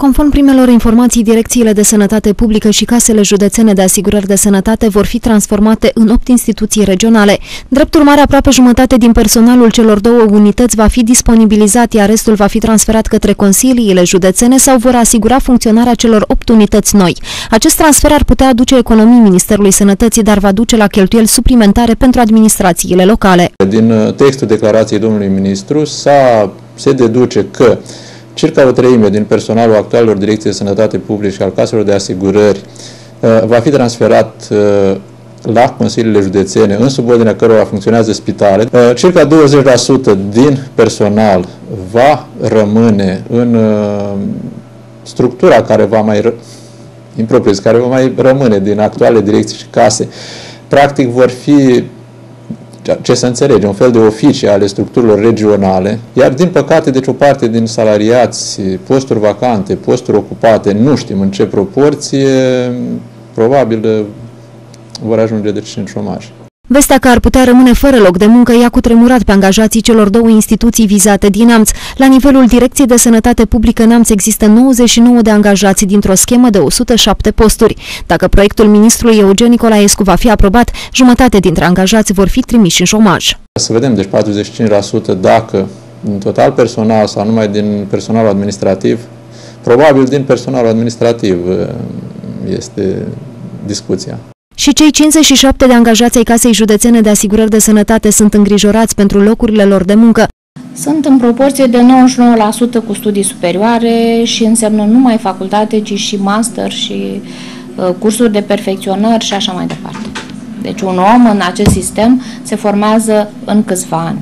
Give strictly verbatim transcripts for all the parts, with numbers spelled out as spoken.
Conform primelor informații, direcțiile de sănătate publică și casele județene de asigurări de sănătate vor fi transformate în opt instituții regionale. Drept urmare, aproape jumătate din personalul celor două unități va fi disponibilizat, iar restul va fi transferat către consiliile județene sau vor asigura funcționarea celor opt unități noi. Acest transfer ar putea aduce economii Ministerului Sănătății, dar va duce la cheltuieli suplimentare pentru administrațiile locale. Din textul declarației domnului ministru s-a, se deduce că circa o treime din personalul actualelor direcții de sănătate publică și al caselor de asigurări va fi transferat la consiliile județene, în subordinea cărora funcționează spitale. Circa douăzeci la sută din personal va rămâne în structura care va mai impropriu, care va mai rămâne din actuale direcții și case. Practic vor fi, ce să înțelegem, un fel de oficii ale structurilor regionale, iar din păcate, deci o parte din salariați, posturi vacante, posturi ocupate, nu știm în ce proporție, probabil vor ajunge deci în șomaj. Vestea că ar putea rămâne fără loc de muncă i-a cutremurat pe angajații celor două instituții vizate din Neamț. La nivelul Direcției de Sănătate Publică Neamț există nouăzeci și nouă de angajați dintr-o schemă de o sută șapte posturi. Dacă proiectul ministrului Eugen Nicolaescu va fi aprobat, jumătate dintre angajați vor fi trimiși în șomaj. Să vedem, deci patruzeci și cinci la sută dacă din total personal sau numai din personalul administrativ, probabil din personalul administrativ este discuția. Și cei cincizeci și șapte de angajați ai Casei Județene de Asigurări de Sănătate sunt îngrijorați pentru locurile lor de muncă. Sunt în proporție de nouăzeci și nouă la sută cu studii superioare și înseamnă nu numai facultate, ci și master și uh, cursuri de perfecționări și așa mai departe. Deci un om în acest sistem se formează în câțiva ani,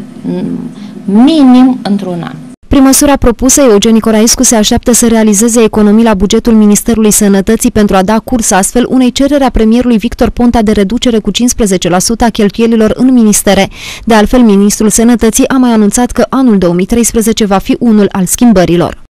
minim într-un an. Prin măsura propusă, Eugen Nicolaescu se așteaptă să realizeze economii la bugetul Ministerului Sănătății pentru a da curs astfel unei cereri a premierului Victor Ponta de reducere cu cincisprezece la sută a cheltuielilor în ministere. De altfel, Ministrul Sănătății a mai anunțat că anul două mii treisprezece va fi unul al schimbărilor.